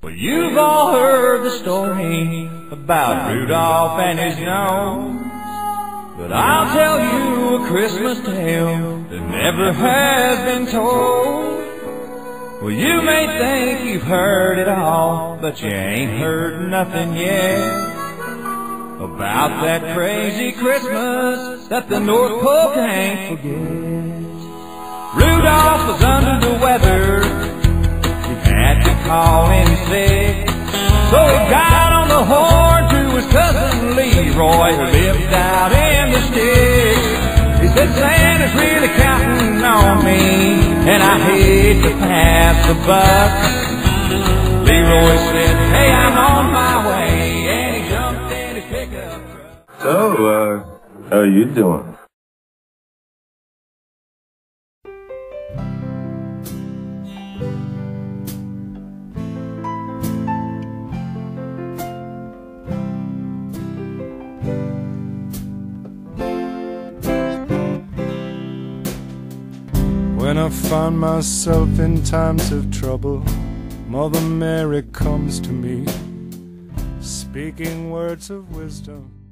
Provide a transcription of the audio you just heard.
Well, you've all heard the story about Rudolph and his nose, but I'll tell you a Christmas tale that never has been told. Well, you may think you've heard it all, but you ain't heard nothing yet about that crazy Christmas that the North Pole can't forget. Rudolph was under the weather, he had to call in sick, so he got on the horn to his cousin Leroy, who lived out in the sticks. He said, Santa's really counting on me, and I hate to pass the buck. Leroy said, hey, I'm on my way, and he jumped in his pickup truck. So, how are you doing? When I find myself in times of trouble, Mother Mary comes to me, speaking words of wisdom.